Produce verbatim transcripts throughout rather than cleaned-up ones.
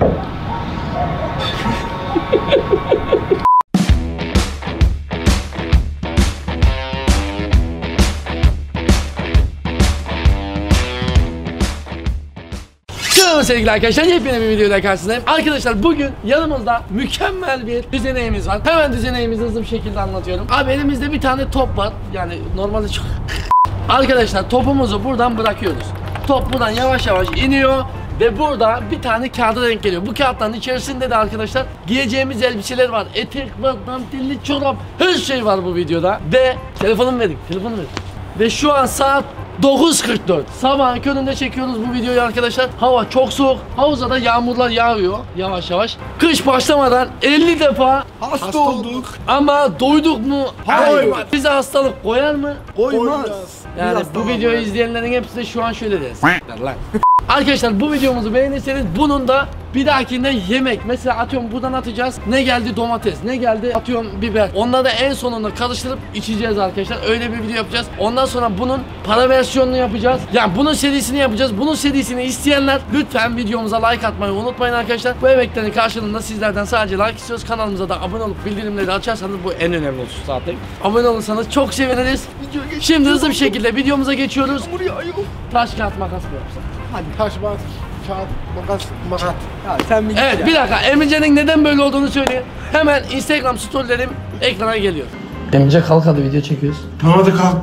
Merhaba sevgili arkadaşlar, yepyeni bir videoyla karşınızdayım. Arkadaşlar bugün yanımızda mükemmel bir düzeneğimiz var. Hemen düzeneğimizi hızlı bir şekilde anlatıyorum. Abi elimizde bir tane top var. Yani normalde çok... Arkadaşlar topumuzu buradan bırakıyoruz. Top buradan yavaş yavaş iniyor. Ve burada bir tane kağıda denk geliyor. Bu kağıtların içerisinde de arkadaşlar giyeceğimiz elbiseler var. Etek var, dantelli çorap, her şey var bu videoda. Ve telefonumu verin, telefonumu verin. Ve şu an saat dokuz kırk dört. Sabahın köründe çekiyoruz bu videoyu arkadaşlar. Hava çok soğuk. Havuzda da yağmurlar yağıyor yavaş yavaş. Kış başlamadan elli defa hasta, hasta olduk. Ama doyduk mu? Hayır. Bize hastalık koyar mı? Koymaz. Yani bu videoyu izleyenlerin hepsi de şu an şöyle dersin. Arkadaşlar bu videomuzu beğenirseniz bunun da bir dahakinde yemek. Mesela atıyorum buradan atacağız. Ne geldi? Domates. Ne geldi? Atıyorum biber. Onları da en sonunda karıştırıp içeceğiz arkadaşlar. Öyle bir video yapacağız. Ondan sonra bunun para versiyonunu yapacağız. Yani bunun serisini yapacağız. Bunun serisini isteyenler lütfen videomuza like atmayı unutmayın arkadaşlar. Bu emeklerin karşılığında sizlerden sadece like istiyoruz. Kanalımıza da abone olup bildirimleri açarsanız bu en önemli olsun zaten. Abone olursanız çok seviniriz. Şimdi hızlı bir şekilde videomuza geçiyoruz. Taş kağıt makas mı yapsak? Hadi taş makas, kağıt, makas, makas. Ya sen bir Evet ya. Bir dakika, Emircan'ın neden böyle olduğunu söyleyeyim. Hemen Instagram storylerim ekrana geliyor. Emircan kalk hadi video çekiyoruz. Hadi kalk.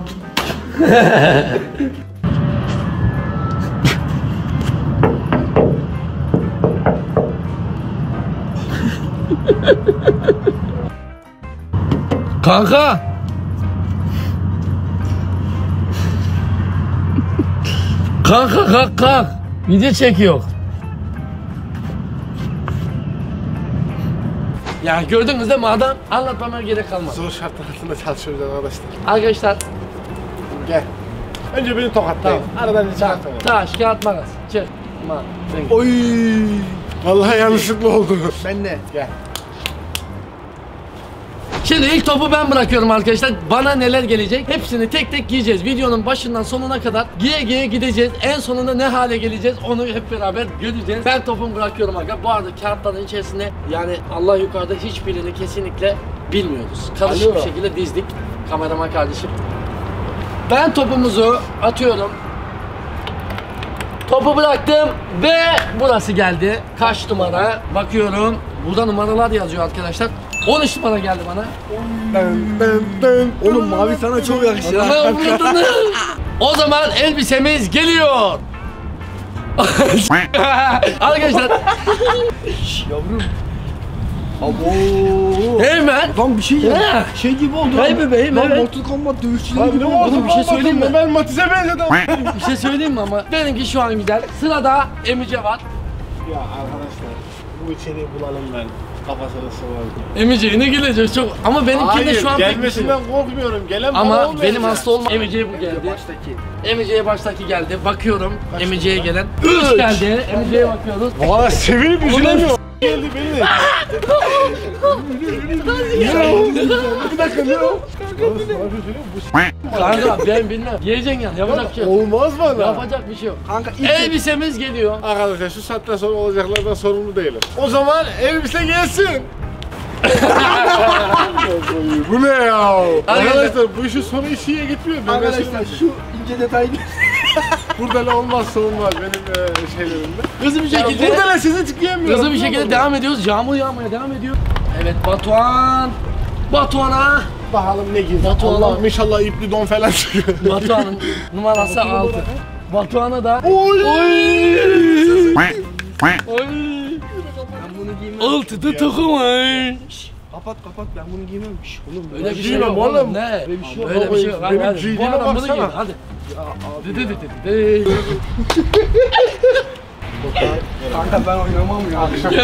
Kanka. Kanka kalk kalk. Video çekiyor. Ya gördünüz değil mi adam? Anlatmama gerek kalmadı. Zor şartlar altında çalışıyoruz arkadaşlar. Arkadaşlar. Gel. Önce beni tokatlayın. Tamam. Aradan bir çıkartalım. Taş, kağıt, makas. Çık. Ma. Oy. Vallahi yanlışlıkla oldu. Ben de. Gel. Şimdi ilk topu ben bırakıyorum arkadaşlar. Bana neler gelecek? Hepsini tek tek giyeceğiz. Videonun başından sonuna kadar giye giye gideceğiz. En sonunda ne hale geleceğiz onu hep beraber göreceğiz. Ben topumu bırakıyorum arkadaşlar. Bu arada kağıtların içerisinde yani Allah yukarıda hiçbirini kesinlikle bilmiyoruz. Karışık Alo. bir şekilde dizdik. Kameraman kardeşim. Ben topumuzu atıyorum. Topu bıraktım ve burası geldi. Kaç numara? Bakıyorum. Burada numaralar yazıyor arkadaşlar. on üç numara geldi bana. Ben, ben, ben. Oğlum mavi sana çok yakışır. O zaman elbisemiz geliyor. Arkadaşlar. Yavrum. Abo. Hemen. Lan bir şey ya. Şey gibi oldu. Hay bebeğim, Lan evet. Mortal Kombat dövüşçüleri gibi Oğlum, oldu. bir şey söyleyeyim mi? Ben Matiz'e benzedim. Bir şey söyleyeyim mi ama? Benimki şu an güzel. Sırada Emice var. Ya arkadaşlar bu içeriği bulalım ben. Kafasını sıvırdım. Emice'ye ne gelecek çok ama benimki de şu an pek bir şey gelmesinden yok. korkmuyorum. Gelen Ama benim hasta olmam. Emice'ye bu geldi. Baştaki. Emice'ye baştaki geldi. Bakıyorum Emice'ye gelen. üç geldi. Emice'ye bakıyoruz. Valla sevinip üzülemiyor. Geldi beni. Bir dakika ne o? Kanka ben bilmem. Yiyeceksin yani. Yapacak bir şey yok. Olmaz bana. Yapacak bir şey yok. Kanka ilk Elbisemiz geliyor. Arkadaşlar şu saatten sonra olacaklardan sorumlu değilim. O zaman elbise gelsin. Bu ne ya? Arkadaşlar bu işin sonu hiç iyiye gitmiyor. Ben Arkadaşlar şu ince detay burada ne olmazsa olmaz benim e, şeylerimde. Hızlı bir Yani şekilde. burada ne sizi tıklayamıyorum. Hızlı bir şekilde devam ediyoruz. Yağmur yağmaya devam ediyor. Evet Batuhan. Batuhan'a. Bakalım ne giydi. Batuhan'a. Allah'ım inşallah ipli don falan çıkıyor. Batuhan'ın numarası altı. Batuhan'a da. Oy! Oy! Oy! Ben bunu giymem. Altıda takım ay. Kapat kapat ben bunu giymem. Şş, oğlum Öyle bir şey giymem yok oğlum. oğlum. Ne? Öyle bir şey yok. Öyle bir şey yok. Hadi Benim hadi. Bu giydiğime adam bunu baksana. giyiyor. Hadi. Ya abi. Dı dı dı dı dı. Kanka ben oynamam ya.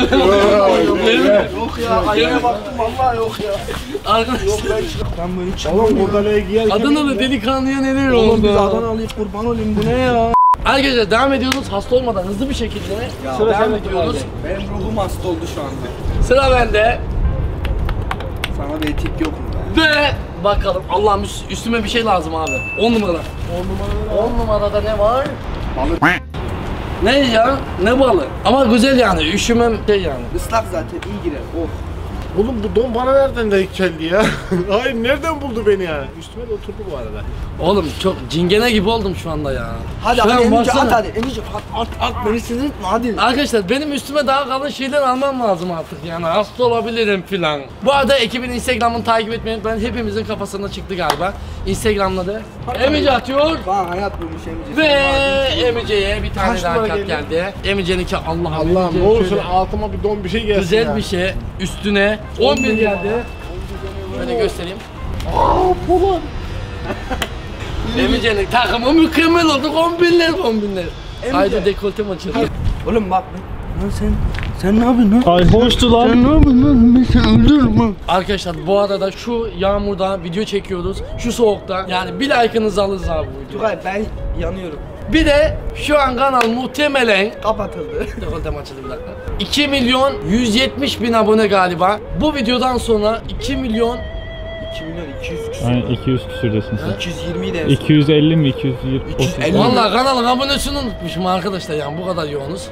Yok ya aynaya baktım vallahi yok ya. Arkadaşlar. Ben böyle çıkmam Oğlum ya. burada ne giyerken... Adanalı delikanlıya neler Oğlum biz oldu? Adanalıyız kurban olayım bu ne ya? Arkadaşlar devam ediyoruz. Hasta olmadan hızlı bir şekilde Sıra devam sende ediyoruz. Benim ruhum hasta oldu şu anda. Sıra bende. Sana da etik yok mu be? Ve bakalım Allah'ım üst- üstüme bir şey lazım abi. on numara. On numara. on numarada ne var? Balık. Ne ya? Ne balı? Ama güzel yani. Üşümem şey yani. Islak zaten iyi girer. Oh. Oğlum bu don bana nereden denk geldi ya? Hayır nereden buldu beni ya? Üstüme de oturdu bu arada. Oğlum çok cingene gibi oldum şu anda ya. Hadi Şu hadi an Emice baksana. at hadi. Emice at at at beni sinirletme hadi. Arkadaşlar benim üstüme daha kalın şeyler almam lazım artık yani hasta olabilirim filan. Bu arada ekibin Instagram'ını takip etmeyi unutmayın. Hepimizin kafasına çıktı galiba. Instagram'da da Emice atıyor Bana hayat bulmuş Emice. ve Emice'ye bir tane Kaç daha numara kart geldi? geldi. Emice'ninki Allah'ım. Allah'ım Emice ne olursun şöyle altıma bir don bir şey gelsin güzel ya. bir şey üstüne on bir geldi. Böyle göstereyim. Aaa Polat. Emice'nin takımı mükemmel olduk on binler on binler. Haydi dekoltem açıldı. Oğlum bak. Lan sen sen ne yapıyorsun lan? Ay hoştu lan. Sen ne yapıyorsun lan? Ben seni öldürürüm lan. Arkadaşlar bu arada şu yağmurda video çekiyoruz. Şu soğukta. Yani bir like'ınızı alırız abi bu videoya. Tugay ben yanıyorum. Bir de şu an kanal muhtemelen Kapatıldı. dekoltem açıldı bir dakika. iki milyon yüz yetmiş bin abone galiba. Bu videodan sonra iki milyon iki milyon iki yüz küsür. Aynen iki yüz küsürdesin sen. iki yüz yirmi de en son. iki yüz elli mi iki yüz yirmi? iki yüz elli. vallahi kanalın abonesini unutmuşum arkadaşlar yani bu kadar yoğunuz.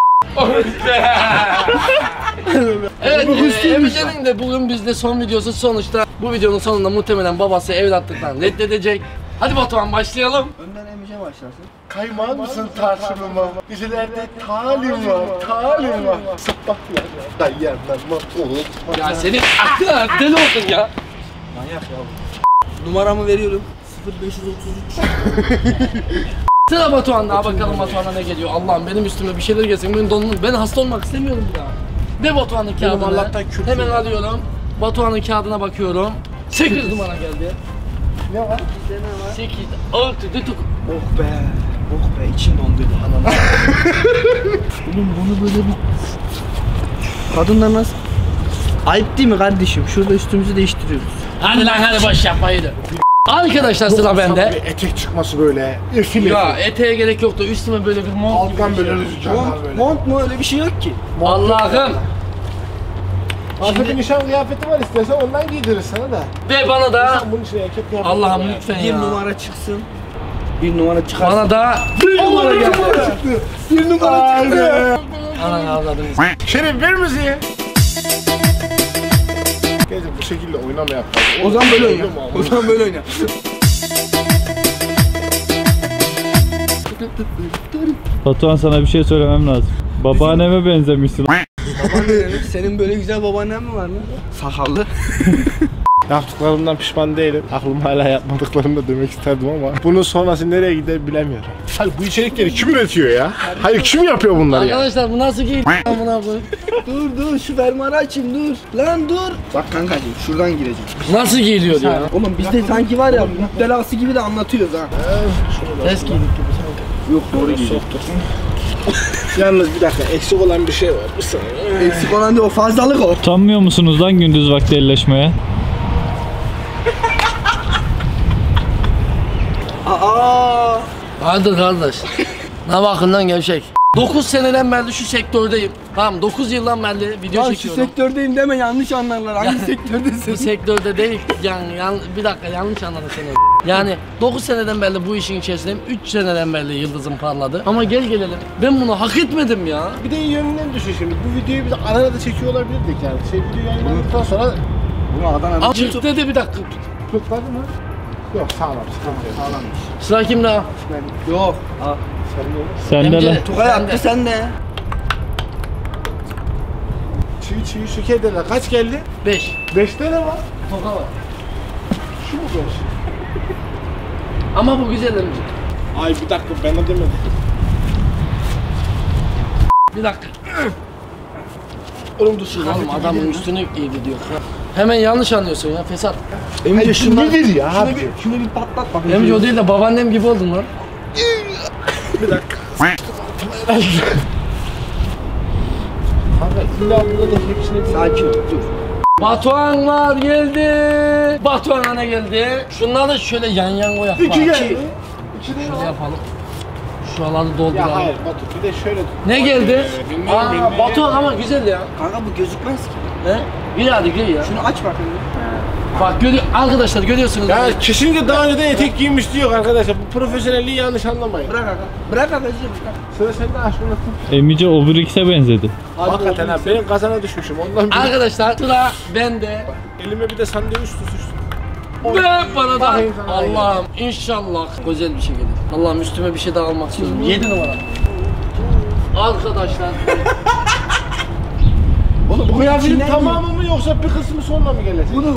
Evet, e, Emice'nin de bugün bizde son videosu sonuçta bu videonun sonunda muhtemelen babası evlatlıktan reddedecek. Hadi Batuhan başlayalım. Önden Emice başlasın. Kaymağın mısın tarçınıma? İleride talim var, talim var. Sıpaklar da yerler mahvolur. Ya senin aklına deli oldun ya. Manyak ya bu. Numaramı veriyorum. sıfır beş otuz üç. Sıra Batuhan'da bakalım Batuhan'a ne geliyor. Allah'ım benim üstüme bir şeyler gelsin. Ben donum. Ben hasta olmak istemiyorum bir daha. Ve Batuhan'ın kağıdını Allah'tan kültür. hemen alıyorum. Batuhan'ın kağıdına bakıyorum. sekiz numara geldi. Ne var? sekiz, altı, dokuz. Oh be. Oh be içim dondu. Anam. Oğlum bunu böyle bir... Kadınlar nasıl? Ayıp değil mi kardeşim? Şurada üstümüzü değiştiriyoruz. Hadi lan hadi boş yapma yürü. Arkadaşlar sıra bende. Bir etek çıkması böyle. Efil Ya efil. eteğe gerek yoktu. Üstüme böyle bir mont gibi Alttan bir şey. böyle rüzgarlar Mont, böyle. mont mu öyle bir şey yok ki? Allah'ım. Arkada bir nişan kıyafeti var istersen ondan giydiririz sana da. Ve bana da Sen bunun içine erkek kıyafeti Allah'ım var. lütfen Bir ya. numara çıksın. Bir numara çıkarsın. Bana da bir numara geldi. bir numara çıktı. Ananı avradınız. Şerif ver müziği. Gece bu şekilde oynama yapalım. O zaman böyle oyna. O zaman böyle oyna. Batuhan sana bir şey söylemem lazım. Babaanneme benzemişsin. Babaannem, senin böyle güzel babaannen mi var lan? Sakallı. Yaptıklarımdan pişman değilim. Aklım hala yapmadıklarını da demek isterdim ama bunun sonrası nereye gider bilemiyorum. Hayır bu içerikleri kim üretiyor ya? Hayır kim yapıyor bunları ya? Arkadaşlar bu nasıl giydi? Amına koyayım. Dur dur şu fermuarı açayım dur. Lan dur. Bak kankacığım şuradan gireceğim. Nasıl giyiliyor ya? Oğlum bizde sanki var ya müptelası gibi de anlatıyoruz ha. Ters giydik gibi sanki. Yok doğru gidiyor. Yalnız bir dakika eksik olan bir şey var. Bir saniye. Eksik olan değil o fazlalık o. Utanmıyor musunuz lan gündüz vakti elleşmeye? Aa. Hadi kardeş. Ne bakın lan gevşek. dokuz seneden beri şu sektördeyim. Tamam dokuz yıldan beri video Lan şu çekiyorum. sektördeyim deme yanlış anlarlar. Hangi Bu sektördesin? sektörde değil yani yan, bir dakika yanlış anladın seni. Yani dokuz seneden beri bu işin içerisindeyim. üç seneden beri yıldızım parladı. Ama gel gelelim. Ben bunu hak etmedim ya. Bir de yönünden düşün şimdi. Bu videoyu biz arada çekiyor olabilirdik yani. Şey video yayınlandıktan sonra Bunu Adana'da Abi çık dedi bir dakika. tutmadı mı? Yok sağlam. Sıkıntı yok. sağlanmış. Sıra kimde? Yok. Al. Sen de Sen de Emce- lan. Tugay Sen de. attı sen de. çiğ çiğ şu kederler kaç geldi? beş. beş tane var. Toka var. Şu mu beş? Ama bu güzel emci. Ay bir dakika ben de demedim. Bir dakika. Oğlum dur Oğlum adamın üstünü giydi diyor. Hemen yanlış anlıyorsun ya fesat. Hayır şu nedir ya Şunu abi? bir, şunu bir patlat bakayım. Emci o değil de babaannem gibi oldun lan. Bir dakika. Kanka illa burada da hepsine bir... Sakin ol dur. Batuhanlar geldi. Batuhan'a ne geldi? Şunları şöyle yan yan koyak. İki bak. geldi. İki de Şöyle yapalım. Şuraları dolduralım. Ya hayır Batu bir de şöyle tut. Ne geldi? Ee, bilmiyorum, Aa, bilmiyorum. Batuhan ama güzel ya. Kanka bu gözükmez ki. He? Giy hadi giy ya. Şunu aç bakayım. Bak görüyor arkadaşlar görüyorsunuz. Ya kesinlikle daha önceden etek giymiş diyor arkadaşlar. Bu profesyonelliği yanlış anlamayın. Bırak aga. Bırak aga. Bırak. Sıra sende aşkına. Emice Obrix'e benzedi. Hakikaten ha benim kazana düşmüşüm ondan bir Arkadaşlar sıra bende. elime bir de sandviç tutuştum. Ve bana da Bakayım sana. Allah'ım inşallah güzel bir şey gelir. Allah'ım üstüme bir şey daha almak istiyorum. yedi numara. Arkadaşlar. Oğlum bu kıyafetin içinden tamamı mı yoksa bir kısmı sonra mı gelecek? Bunu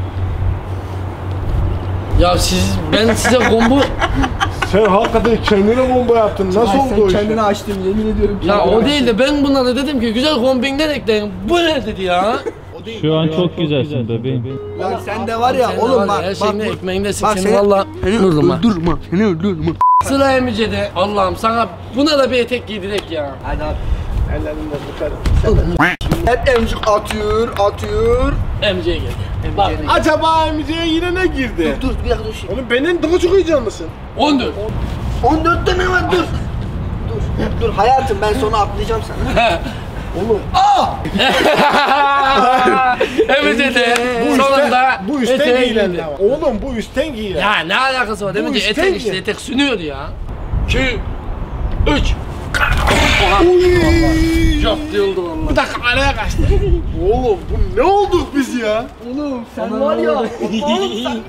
Ya siz ben size combo Sen hakikaten kendine bomba yaptın. Nasıl Ay, oldu sen o iş? kendini açtın yemin ediyorum. ya o değil de ben bunlara dedim ki güzel kombinler ekleyin. Bu ne dedi ya? Şu an çok güzelsin bebeğim. Lan sen de var ya Senin oğlum var bak. her bak, şeyinde bu- ekmeğinde bak seni seni- valla Seni öldürürüm ha. öldürme. Seni öldürme. Sıra Emice'de Allah'ım sana buna da bir etek giydirek ya. Hadi abi. Ellerimle tutarım. Hep emcik atıyor, atıyor. Emice'ye geldi. Bak Acaba Emice'ye yine ne girdi? Dur bir dakika dur şey. Oğlum benim daha çok heyecanlısın. on dört. on dörtte ne var dur. dur. Dur hayatım ben sonra atlayacağım sana. Oğlum Emice'de bu sonunda üstten, bu üstten eteğe giyilen girdi. ne var? Oğlum bu üstten giyilen. Ya ne alakası var? Bu Emice üstten etek işte giy. etek sünüyordu ya. iki üç Yaptırıldı valla. Bir dakika araya kaçtı. Oğlum bu ne olduk biz ya? Oğlum sen var ya. Oğlum sen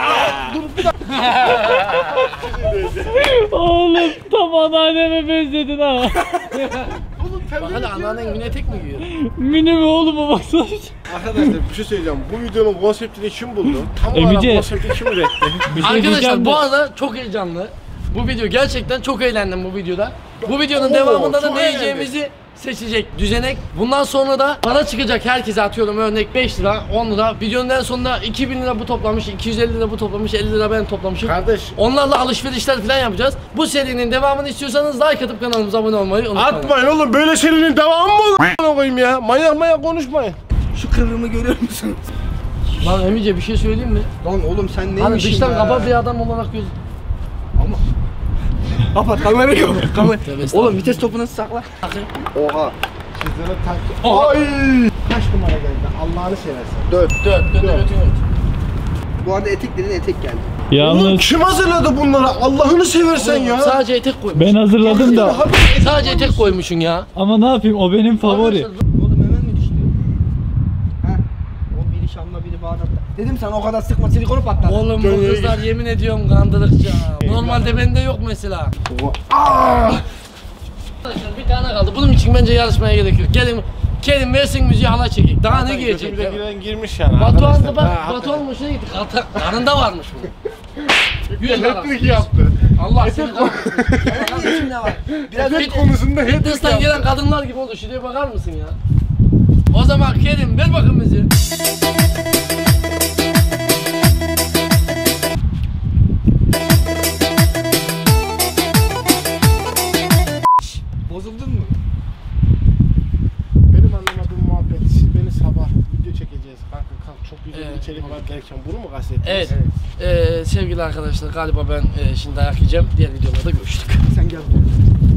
Oğlum tam anneanneme benzedin ha. Bak hadi anneannen güne etek mi giyiyor? Mini mi oğlum o baksana. Arkadaşlar bir şey söyleyeceğim. Bu videonun konseptini kim buldu? Tam olarak Emice. konsepti kim üretti? Bir şey Arkadaşlar diyeceğim bu de. arada çok heyecanlı. Bu video gerçekten çok eğlendim bu videoda. Bu videonun Oo, devamında da çok ne yiyeceğimizi seçecek düzenek. Bundan sonra da para çıkacak herkese atıyorum örnek beş lira, on lira. Videonun en sonunda iki bin lira bu toplamış, iki yüz elli lira bu toplamış, elli lira ben toplamışım. Kardeş Onlarla alışverişler falan yapacağız. Bu serinin devamını istiyorsanız like atıp kanalımıza abone olmayı unutmayın. atmayın oğlum böyle serinin devamı mı olur? A**ına koyayım ya. Manyak manyak konuşmayın. Şu kıvrımı görüyor musun? Lan Emice bir şey söyleyeyim mi? Lan oğlum sen neymişsin Hani dıştan ya? kaba bir adam olarak göz... Kapat kamerayı kapat. Kamera. Tövbe estağfurullah. Oğlum vites topu nasıl sakla? Oha. Sizlere tak... Oha. Ay! Kaç numara geldi? Allah'ını seversen. Dört. Dört, dört, dört, dört. Bu arada etek dedin etek geldi. Oğlum Yalnız kim hazırladı bunları? Allah'ını seversen ya. Sadece etek koymuş. ben hazırladım da. Sadece etek koymuşsun ya. Ama ne yapayım o benim favori. Oğlum hemen mi düştü? Ha? O biri Şam'la biri Bağdat'ta. Dedim sana o kadar sıkma silikonu patladı. Oğlum bu Gönül- kızlar yemin ediyorum kandırıkça. Normalde bende yok mesela. Arkadaşlar bir tane kaldı. Bunun için bence yarışmaya gerek yok. Gelin Kerim versin müziği hala çekik. Daha ne giyecek? Götümüze giren girmiş yani. Batuhan arkadaşlar. da bak, Ha, Batuhan hoşuna gitti. Karta- Karnında varmış bu. Yüz Hat-trick yaptı. Allah seni kahretsin. Bakalım içinde var. Biraz Etek konusunda hat-trick Fitness'tan yaptı. gelen kadınlar gibi oldu. Şuraya bakar mısın ya? O zaman Kerim ver bakın müziği. bozuldun mu? Benim anlamadığım muhabbet. Siz beni sabah video çekeceğiz. Kanka kalk çok güzel bir Evet. içerik var derken bunu mu kastettiniz? Evet. Ee, sevgili arkadaşlar galiba ben e, şimdi dayak yiyeceğim. Diğer videolarda görüştük. Sen gel buraya.